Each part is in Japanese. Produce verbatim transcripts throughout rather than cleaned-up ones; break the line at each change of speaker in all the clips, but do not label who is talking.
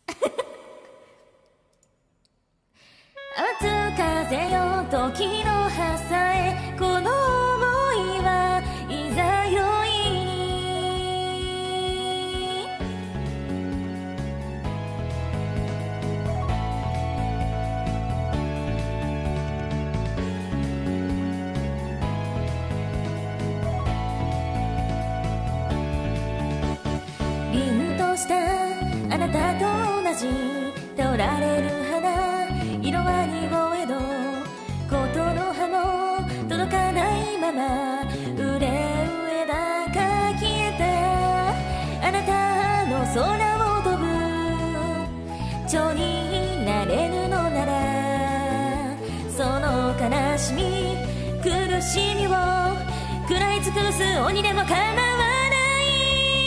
熱風よ時の葉さえ、この想いはいざよいに凛としたあなたと同じ手折られる花、色は濁えど琴の葉も届かないまま売れ上だか消えた。あなたの空を飛ぶ蝶になれるのなら、その悲しみ苦しみを食らい尽くす鬼でも構わない。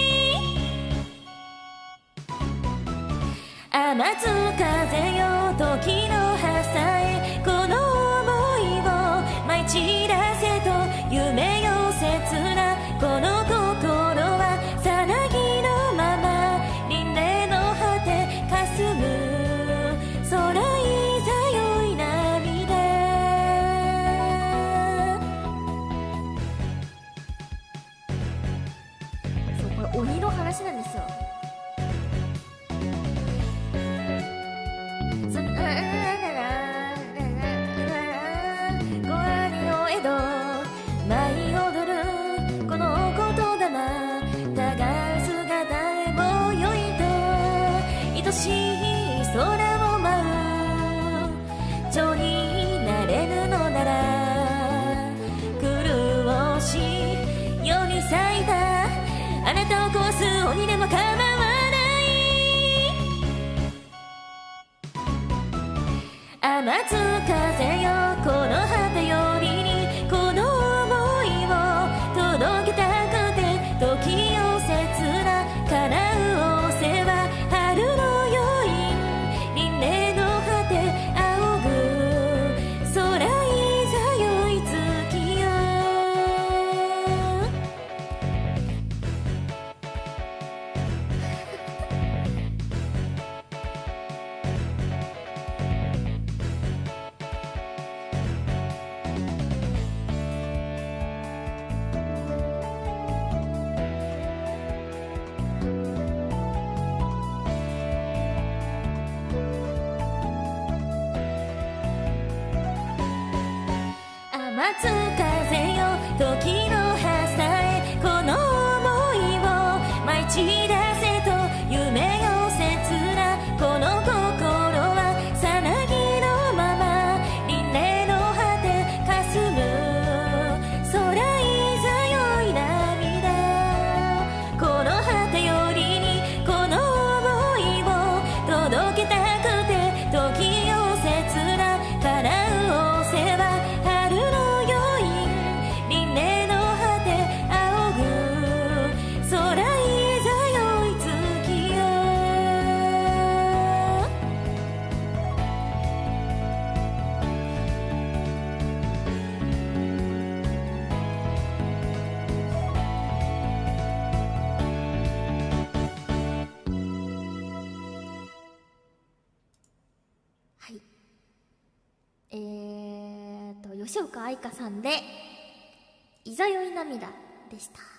雨つ風よ時の葉さえ、この想いを舞い散らせと夢よ切なこの心はさなぎのまま輪廻の果てかすむ空いざよい涙。そう、これ鬼の話なんですよ。愛しい空を舞う蝶になれるのなら、苦しい世に咲いたあなたを壊す鬼でも構わない。雨つ風よこの果てよりにこの想いを届けたくて、時を切な叶う仰せは春の待つ風よ時の葉さえ、この想いを舞い散らせと夢よ切なこの心はさなぎのまま輪廻の果てかすむ空いざよい涙。この果てよりにこの想いを届けたくて、時を切な叶う仰せはえーと吉岡愛香さんで「いざよい涙」でした。